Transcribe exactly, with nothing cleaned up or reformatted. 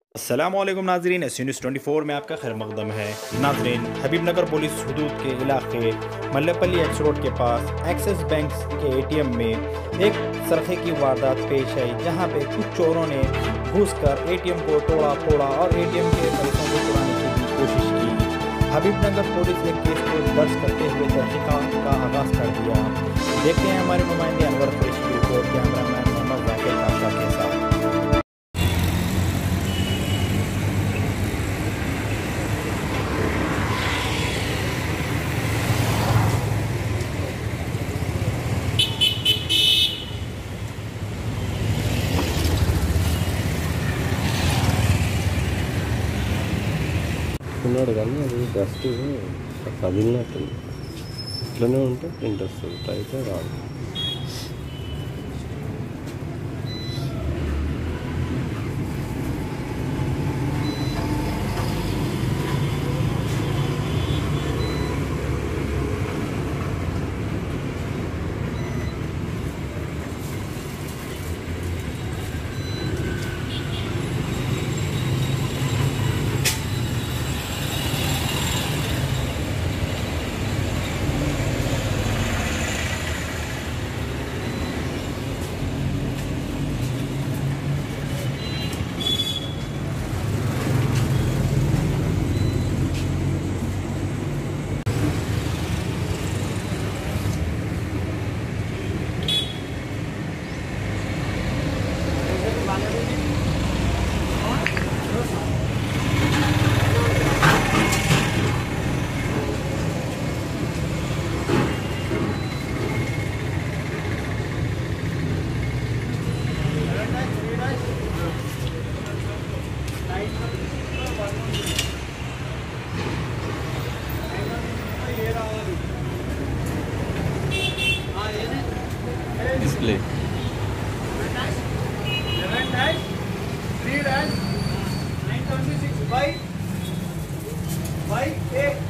अस्सलामुअलैकुम नाजरीन, S news twenty four में आपका खैर मकदम है। नाजरीन, हबीबनगर पुलिस हदूद के इलाके मल्लेपल्ली एक्स रोड के पास एक्सिस बैंक के एटीएम में एक सरखे की वारदात पेश आई, जहां पे कुछ चोरों ने घुसकर एटीएम को तोड़ा फोड़ा और एटीएम के पैसों को चुराने की भी कोशिश की। हबीबनगर पुलिस ने केस को दर्ज करते हुए तहकीकात का आगाज कर दिया। देखते हैं हमारे नुमाइंदे अनवर कुरैशी की रिपोर्ट, कैमरामैन मोहम्मद जाकिर पाशा के साथ। ఉన్నాడు కానీ అది డస్ట్ కదిలినట్టుంది. ఇట్లనే ఉంటే ప్రింట్ వస్తుంది, ఇట్లా అయితే రాదు. Display three dash nine twenty six by by eight